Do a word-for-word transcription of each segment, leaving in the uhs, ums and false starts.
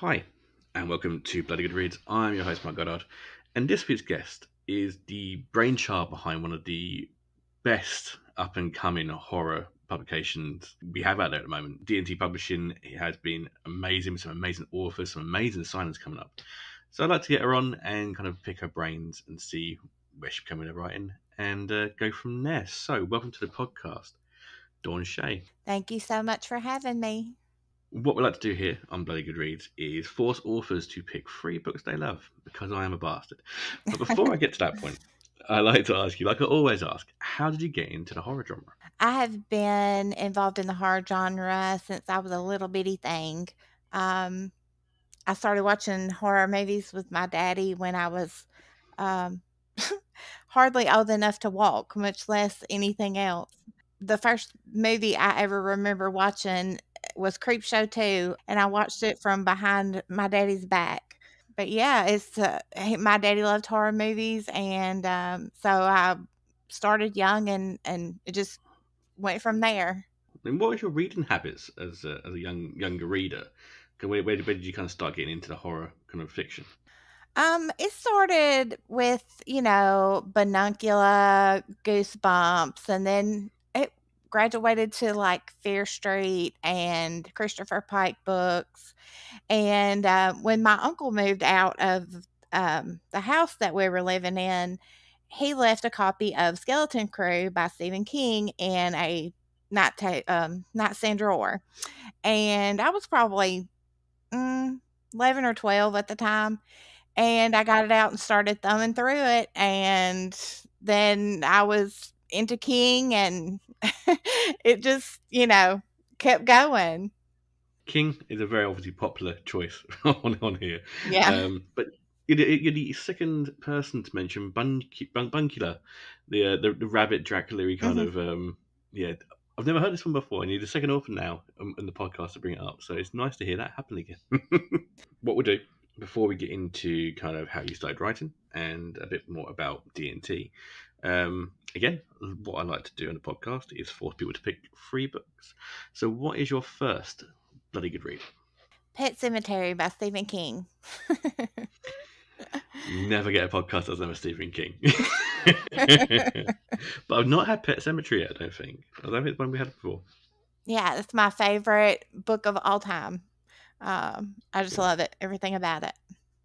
Hi, and welcome to Bloody Good Reads. I'm your host, Mark Goddard, and this week's guest is the brainchild behind one of the best up-and-coming horror publications we have out there at the moment. D and T Publishing. It has been amazing with some amazing authors, some amazing signings coming up. So I'd like to get her on and kind of pick her brains and see where she's coming with her writing and uh, go from there. So welcome to the podcast, Dawn Shea. Thank you so much for having me. What we like to do here on Bloody Good Reads is force authors to pick three books they love, because I am a bastard. But before I get to that point, I like to ask you, like I always ask, how did you get into the horror genre? I have been involved in the horror genre since I was a little bitty thing. Um, I started watching horror movies with my daddy when I was um, hardly old enough to walk, much less anything else. The first movie I ever remember watching was Creepshow two, and I watched it from behind my daddy's back. But yeah, it's uh, he- my daddy loved horror movies, and um, so I started young, and and it just went from there. And what was your reading habits as a, as a young younger reader? Where, where, where did you kind of start getting into the horror kind of fiction? Um, it started with, you know, Banuncula, Goosebumps, and then it graduated to like Fear Street and Christopher Pike books. And uh, when my uncle moved out of um, the house that we were living in, he left a copy of Skeleton Crew by Stephen King in a night ta- um, nightstand drawer. And I was probably mm, eleven or twelve at the time, and I got it out and started thumbing through it, and then I was into King, and it just, you know, kept going. King is a very obviously popular choice on, on here. Yeah. Um, but you're the, you're the second person to mention Bun, Bun, Buncula, the, uh, the the rabbit Dracula kind Mhm. of. Um, yeah, I've never heard this one before, and you're the second author now um, in the podcast to bring it up. So it's nice to hear that happen again. What we'll do before we get into kind of how you started writing and a bit more about D and T. Um, again, what I like to do on the podcast is force people to pick three books. So, what is your first bloody good read? Pet Cemetery by Stephen King. Never get a podcast that's never Stephen King. But I've not had Pet Cemetery yet, I don't think. I don't think it's one we had before. Yeah, it's my favorite book of all time. Um, I just love it, everything about it.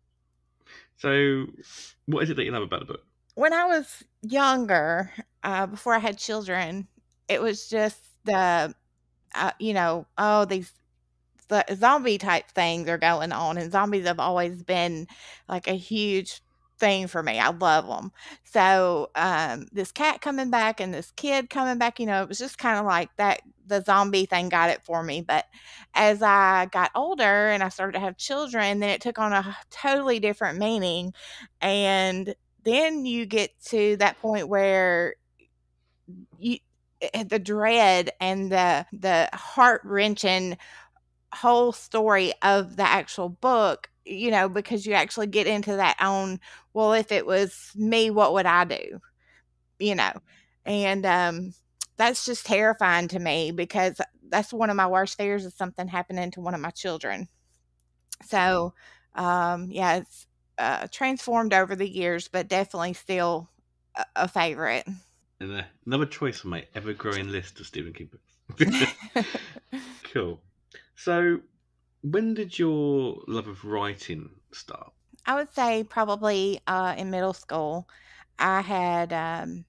So, what is it that you love about the book? When I was younger, uh, before I had children, it was just the, uh, you know, oh, these the zombie type things are going on, and zombies have always been like a huge thing for me. I love them. So, um, this cat coming back and this kid coming back, you know, it was just kind of like that. The zombie thing got it for me. But as I got older and I started to have children, then it took on a totally different meaning. And then you get to that point where you, eh, the dread and the the heart wrenching whole story of the actual book, you know, because you actually get into that own, well, if it was me, what would I do? You know, and um, that's just terrifying to me because that's one of my worst fears is something happening to one of my children. So, um, yeah, it's uh, transformed over the years, but definitely still a, a favorite. And uh, another choice on my ever-growing list of Stephen King books. Cool. So, when did your love of writing start? I would say probably uh, in middle school, I had um,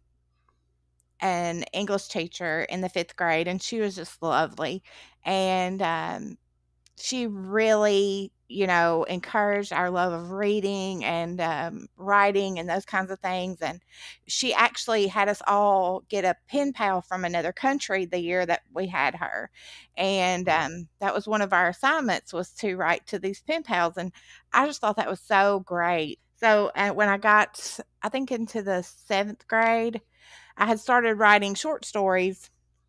an English teacher in the fifth grade, and she was just lovely. And um, she really, you know, encouraged our love of reading and um, writing and those kinds of things. And she actually had us all get a pen pal from another country the year that we had her. And um, that was one of our assignments was to write to these pen pals. And I just thought that was so great. So uh, when I got, I think, into the seventh grade, I had started writing short stories.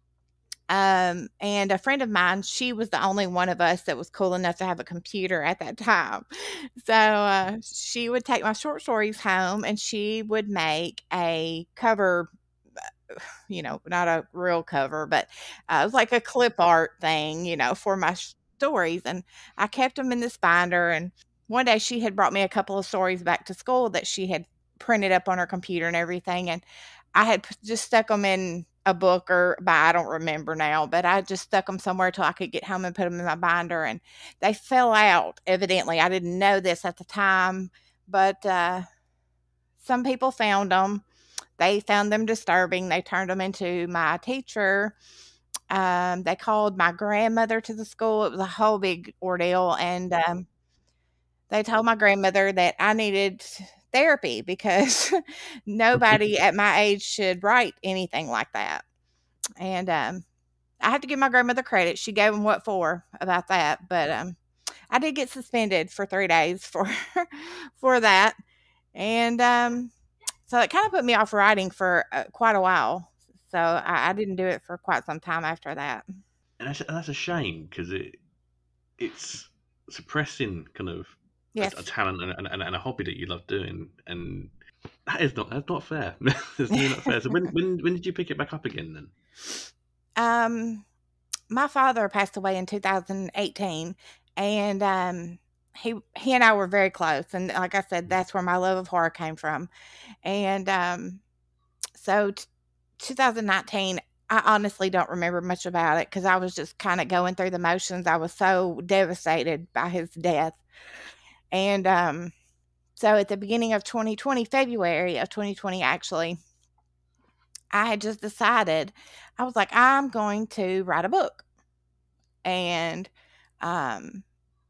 Um, and a friend of mine, she was the only one of us that was cool enough to have a computer at that time. So uh, she would take my short stories home and she would make a cover, you know, not a real cover, but uh, it was like a clip art thing, you know, for my stories, and I kept them in this binder. And one day she had brought me a couple of stories back to school that she had printed up on her computer and everything, and I had p- just stuck them in a book, or by I don't remember now, but I just stuck them somewhere till I could get home and put them in my binder, and they fell out. Evidently, I didn't know this at the time, but uh, some people found them. They found them disturbing. They turned them into my teacher. Um, they called my grandmother to the school. It was a whole big ordeal, and um, they told my grandmother that I needed therapy because nobody at my age should write anything like that. And um, I have to give my grandmother credit. She gave them what for about that, but um, I did get suspended for three days for for that, and um, so it kind of put me off writing for uh, quite a while. So I, I didn't do it for quite some time after that. And that's, and that's a shame because it it's suppressing kind of a, a Yes. talent and, and, and a hobby that you love doing, and that is not that's not fair. It's really not fair. So when when when did you pick it back up again then? Um, my father passed away in two thousand eighteen, and um, he he and I were very close. And like I said, that's where my love of horror came from. And um, so t- twenty nineteen, I honestly don't remember much about it because I was just kind of going through the motions. I was so devastated by his death. And um, so at the beginning of twenty twenty, February of twenty twenty, actually, I had just decided, I was like, I'm going to write a book. And um,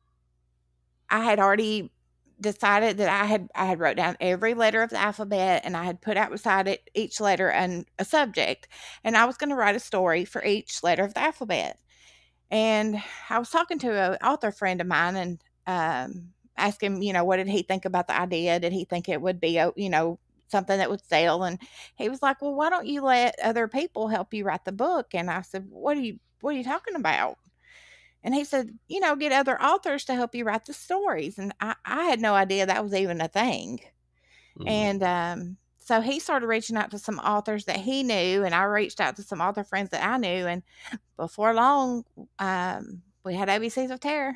I had already decided that I had I had wrote down every letter of the alphabet, and I had put out beside it each letter and a subject, and I was going to write a story for each letter of the alphabet. And I was talking to an author friend of mine, and um, asked him, you know, what did he think about the idea? Did he think it would be, a, you know, something that would sell? And he was like, "Well, why don't you let other people help you write the book?" And I said, "What are you What are you talking about?" And he said, "You know, get other authors to help you write the stories." And I, I had no idea that was even a thing. Mm. And um, so he started reaching out to some authors that he knew, and I reached out to some author friends that I knew. And before long, um, we had A B Cs of Terror.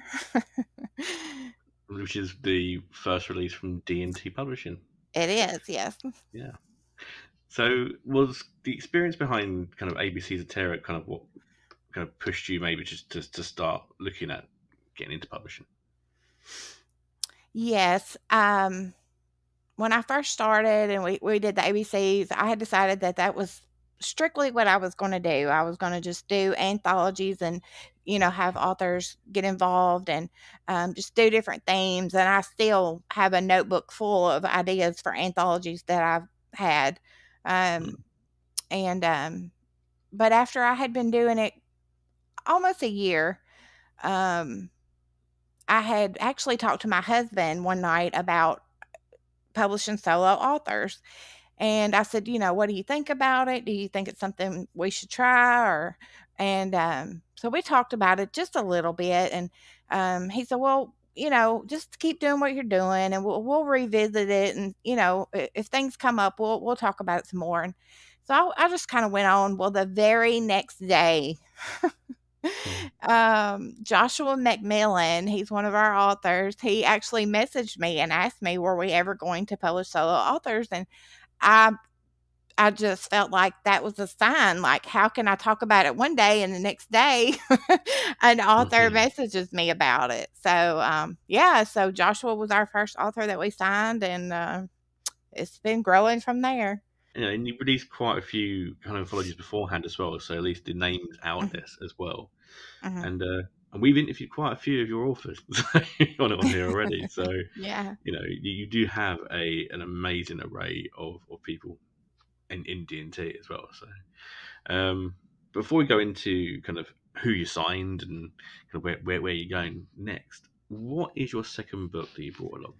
Which is the first release from D and T Publishing. It is, yes. Yeah. So was the experience behind kind of A B Cs of Terror kind of what kind of pushed you maybe just to, to start looking at getting into publishing? Yes. Um, when I first started and we, we did the A B Cs, I had decided that that was strictly what I was going to do. I was going to just do anthologies and, you know, have authors get involved and um, just do different themes. And I still have a notebook full of ideas for anthologies that I've had. Um, Mm. and, um, but after I had been doing it almost a year, um, I had actually talked to my husband one night about publishing solo authors. And I said, you know, "What do you think about it? Do you think it's something we should try?" Or, and um, so we talked about it just a little bit. And um, he said, "Well, you know, just keep doing what you're doing, and we'll we'll revisit it. And you know, if, if things come up, we'll we'll talk about it some more." And so I, I just kind of went on. Well, the very next day, Mm. um, Joshua McMillan, he's one of our authors. He actually messaged me and asked me, were we ever going to publish solo authors? And I I just felt like that was a sign. Like, how can I talk about it one day and the next day an author Mhm. messages me about it? So, um, yeah, so Joshua was our first author that we signed, and uh, it's been growing from there. You know, and you released quite a few kind of anthologies beforehand as well, so at least the name's out Mhm, there as well. mhm. And uh, and we've interviewed quite a few of your authors on it on here already. So Yeah. you know, you, you do have a an amazing array of, of people in in D and T as well. So um, before we go into kind of who you signed and kind of where, where where you're going next, what is your second book that you brought along?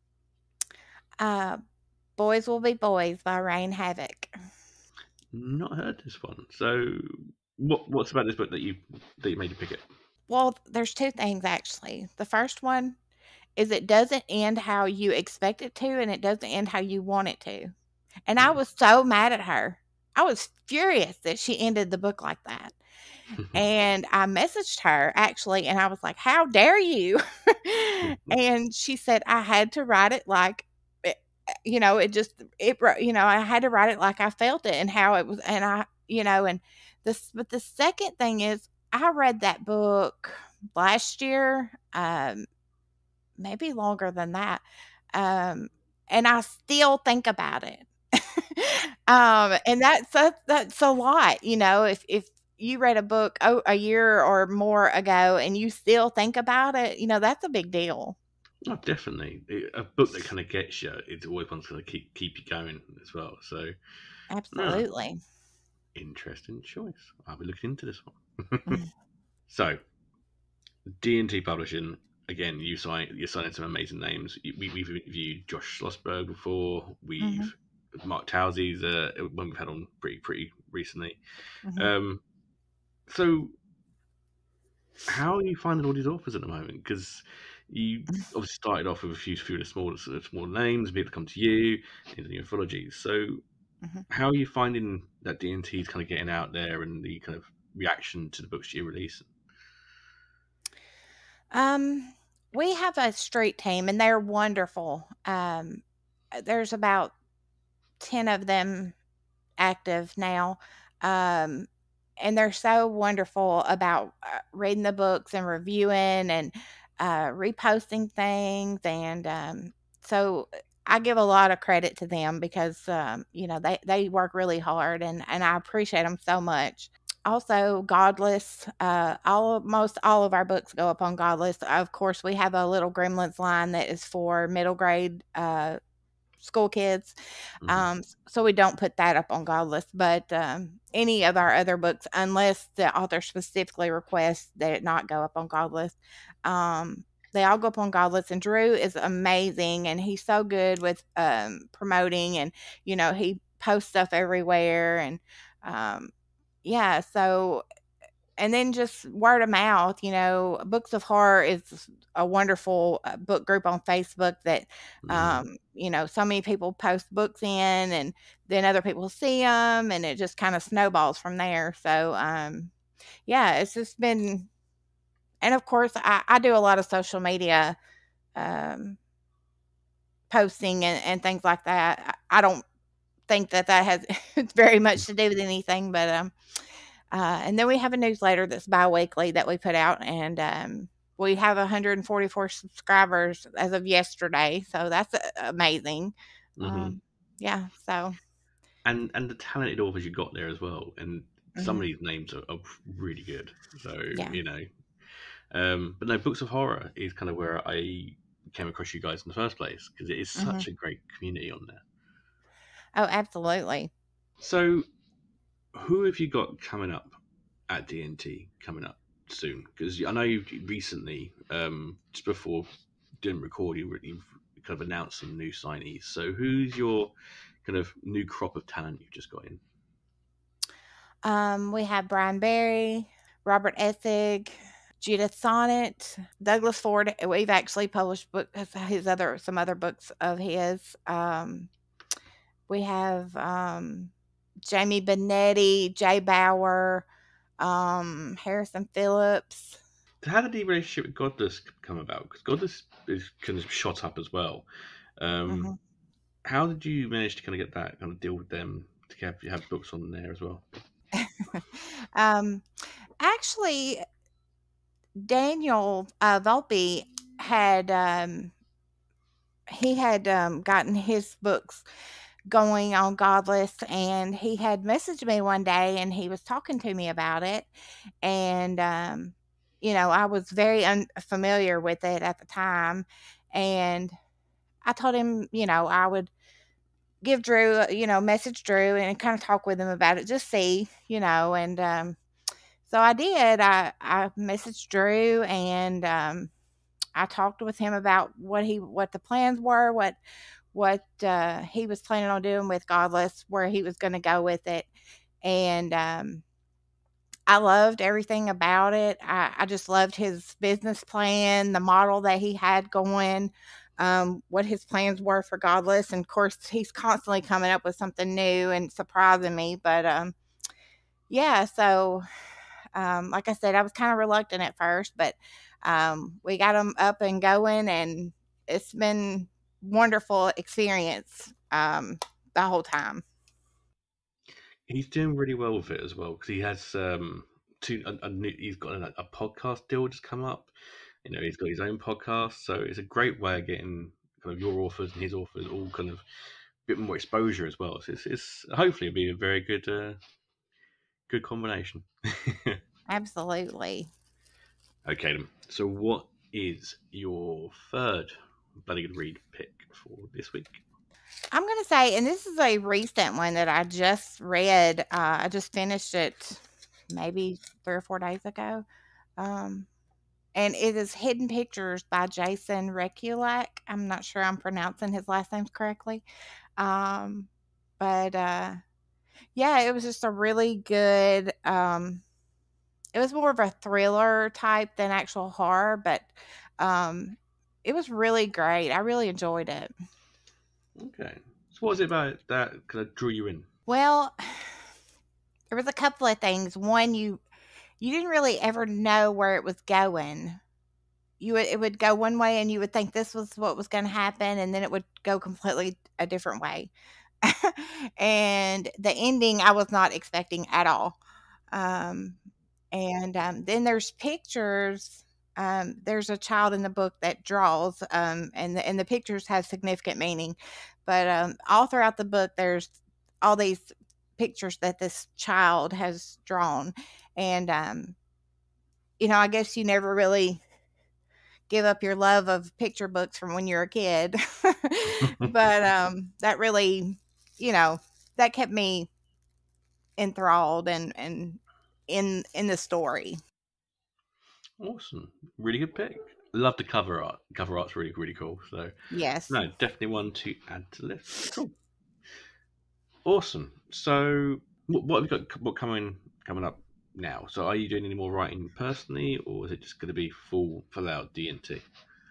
Uh, Boys Will Be Boys by Rain Havoc. Not heard this one. So what what's about this book that you that you made you pick it? Well, there's two things actually. The first one is it doesn't end how you expect it to, and it doesn't end how you want it to. And I Mm. was so mad at her. I was furious that she ended the book like that. And I messaged her actually, and I was like, "How dare you?" And she said, "I had to write it like, it, you know, it just, it, wrote- you know, I had to write it like I felt it and how it was." And I, you know, and this, but the second thing is, I read that book last year, um, maybe longer than that. Um, and I still think about it. Um, and that's that's that's a lot, you know, if if you read a book, oh, a year or more ago and you still think about it, you know, that's a big deal. Oh, definitely. It- A book that kind of gets you, it's always one that's going to keep keep you going as well. So, no, Absolutely. interesting choice. I'll be looking into this one. So, D and T Publishing. Again, you sign you're signing some amazing names. We, we've interviewed Josh Schlossberg before. Mhm, We've Mark Towsey's uh, one we've had on pretty pretty recently. mhm. Um, so, how are you finding all these authors at the moment? Because you obviously started off with a few few of the smaller sort of smaller names, people come to you in the anthologies. So, Mhm. how are you finding that D and T is kind of getting out there and the kind of reaction to the books you release? Um, we have a street team and they're wonderful. Um, uh, there's about ten of them active now. Um, and they're so wonderful about uh, reading the books and reviewing and uh, reposting things. And um, so I give a lot of credit to them because, um, you know, they, they work really hard and, and I appreciate them so much. Also, Godless. Uh, all most all of our books go up on Godless. Of course, we have a little Gremlins line that is for middle grade uh, school kids. Hmm. Um, s- so we don't put that up on Godless, but um, any of our other books, unless the author specifically requests that it not go up on Godless, um, they all go up on Godless. And Drew is amazing, and he's so good with um, promoting, and you know he posts stuff everywhere, and um, yeah, so and then just word of mouth, you know, Books of Horror is a wonderful uh, book group on Facebook that, Hmm. um, you know, so many people post books in, and then other people see them, and it just kind of snowballs from there. So, um, yeah, it's just been, and of course, I, I do a lot of social media um, posting and, and things like that. I, I don't think that that has very much to do with anything, but um, Uh, and then we have a newsletter that's biweekly that we put out, and um, we have one hundred forty-four subscribers as of yesterday, so that's uh, amazing. Hmm. Um, yeah, so And and the talented authors you got there as well, and some of mhm, these names are, are really good. So yeah, you know, um, but no, Books of Horror is kind of where I came across you guys in the first place because it is mhm. such a great community on there. Oh, absolutely. So who have you got coming up at D and T coming up soon? Because I know you've recently, um, just before didn't record, you you've kind of announced some new signees. So who's your kind of new crop of talent you've just got in? Um, we have Brian Barry, Robert Essig, Judith Sonnet, Douglas Ford. We've actually published book his other some other books of his. Um, we have um, Jamie Benetti, Jay Bauer, um, Harrison Phillips. So how did the relationship with Godless come about? Because Godless is kind of shot up as well. Um, Mhm. how did you manage to kind of get that kind of deal with them to have, have books on there as well? um, actually, Daniel uh, Volpe had um, he had um, gotten his books going on Godless, and he had messaged me one day, and he was talking to me about it, and um, you know, I was very unfamiliar with it at the time, and I told him, you know, I would give Drew, uh, you know, message Drew and kind of talk with him about it, just see, you know, and um, so I did. I I messaged Drew and um, I talked with him about what he what the plans were, what what uh, he was planning on doing with Godless, where he was going to go with it, and um, I loved everything about it. I, I just loved his business plan, the model that he had going. um, what his plans were for Godless. And of course, he's constantly coming up with something new and surprising me. But um, yeah, so um, like I said, I was kind of reluctant at first, but um, we got him up and going, and it's been wonderful experience um, the whole time. He's doing really well with it as well because he has um two. A, a new, he's got a, a podcast deal just come up. You know, he's got his own podcast, so it's a great way of getting kind of your authors and his authors all kind of a bit more exposure as well. So it's, it's hopefully it'll be a very good uh, good combination. Absolutely. Okay, then. So what is your third bloody good read pick for this week? I'm going to say, and this is a recent one that I just read. Uh, I just finished it maybe three or four days ago. Um, and it is Hidden Pictures by Jason Rekulak. I'm not sure I'm pronouncing his last name correctly. Um, but uh, yeah, it was just a really good. Um, it was more of a thriller type than actual horror, but um, it was really great. I really enjoyed it. Okay. So what was it about that kind of drew you in? Well, there was a couple of things. One, you you didn't really ever know where it was going. You would it would go one way, and you would think this was what was going to happen, and then it would go completely a different way. And the ending I was not expecting at all. Um, and um, then there's pictures. Um, there's a child in the book that draws, um, and the, and the pictures have significant meaning. But um, all throughout the book, there's all these pictures that this child has drawn, and um, you know, I guess you never really give up your love of picture books from when you're a kid. But um, that really, you know, that kept me enthralled and and in in the story. Awesome. Really good pick. Love the cover art. Cover art's really, really cool. So, Yes. no, definitely one to add to the list. Cool. Awesome. So, what, what have you got what coming coming up now? So, are you doing any more writing personally, or is it just going to be full, full out D and T?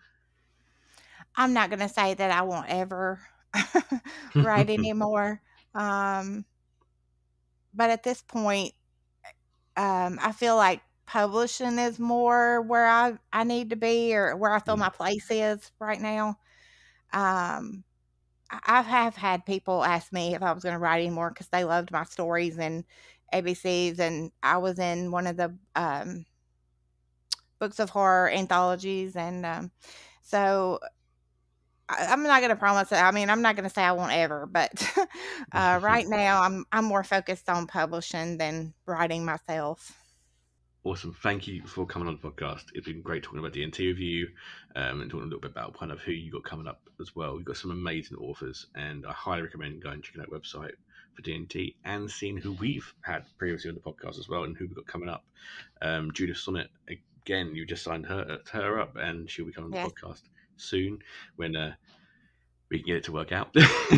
I'm not going to say that I won't ever write anymore. Um, but at this point, um, I feel like publishing is more where I, I need to be or where I feel my place is right now. Um, I I have had people ask me if I was going to write anymore because they loved my stories and A B Cs, and I was in one of the um, books of horror anthologies, and um, so I, I'm not going to promise it. I mean, I'm not going to say I won't ever, but uh, right now I'm I'm more focused on publishing than writing myself. Awesome. Thank you for coming on the podcast. It's been great talking about D and T with you um, and talking a little bit about kind of who you got coming up as well. You've got some amazing authors, and I highly recommend going and checking out that website for D and T and seeing who we've had previously on the podcast as well and who we've got coming up. Um, Judith Sonnet, again, you just signed her, her up, and she'll be coming on the Yes. podcast soon when uh, we can get it to work out.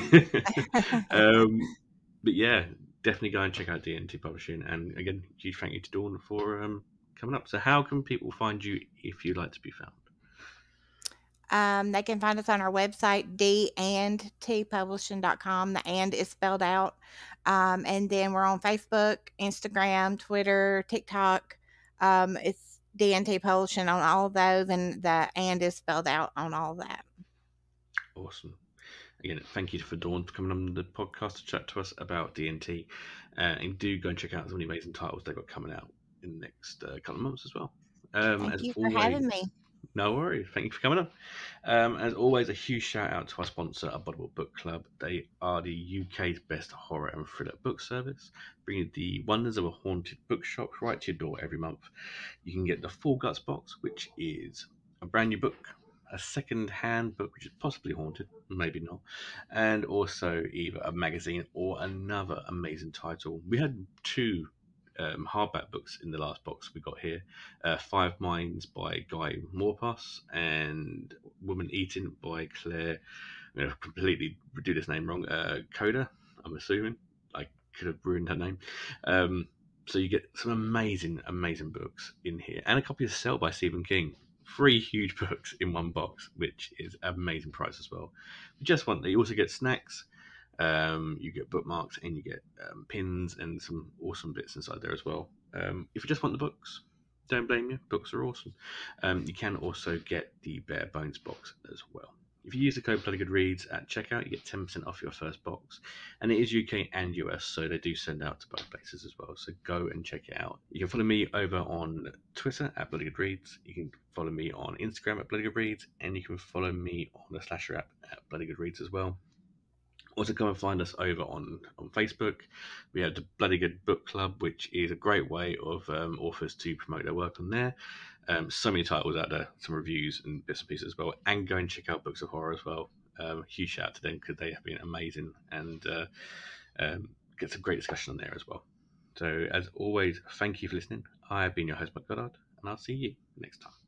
um, but yeah, definitely go and check out D and T Publishing. And again, huge thank you to Dawn for um, coming up. So, how can people find you if you'd like to be found? Um, they can find us on our website, d and t publishing dot com. The and is spelled out. Um, and then we're on Facebook, Instagram, Twitter, TikTok. Um, it's D and T Publishing on all of those, and the and is spelled out on all of that. Awesome. Again, thank you for Dawn for coming on the podcast to chat to us about D and T. Uh, and do go and check out some of the amazing titles they've got coming out in the next uh, couple of months as well. Um, Thank as you for always, having me. No worries. Thank you for coming on. Um, as always, a huge shout out to our sponsor, Abominable Book Club. They are the U K's best horror and thriller book service, bringing the wonders of a haunted bookshop right to your door every month. You can get the Full Guts box, which is a brand new book, a second-hand book which is possibly haunted, maybe not, and also either a magazine or another amazing title. We had two um, hardback books in the last box we got here. Uh, Five Minds by Guy Morpass and Woman Eating by Claire. I'm going to completely do this name wrong. Uh, Coda, I'm assuming. I could have ruined her name. Um, so you get some amazing, amazing books in here, and a copy of Cell by Stephen King. three huge books in one box, which is an amazing price as well. If you just want that, you also get snacks. Um, you get bookmarks and you get um, pins and some awesome bits inside there as well. Um, if you just want the books, don't blame you. Books are awesome. Um, you can also get the Bare Bones box as well. If you use the code Bloody Good Reads at checkout, you get ten percent off your first box. And it is U K and U S, so they do send out to both places as well. So go and check it out. You can follow me over on Twitter at Bloody Good Reads. You can follow me on Instagram at Bloody Good Reads. And you can follow me on the Slasher app at Bloody Good Reads as well. Also, come and find us over on, on Facebook. We have the Bloody Good Book Club, which is a great way of um, authors to promote their work on there. Um, so many titles out there, some reviews and bits and pieces as well. And go and check out Books of Horror as well. Um, huge shout out to them because they have been amazing and uh, um, get some great discussion on there as well. So, as always, thank you for listening. I have been your host, Mike Goddard, and I'll see you next time.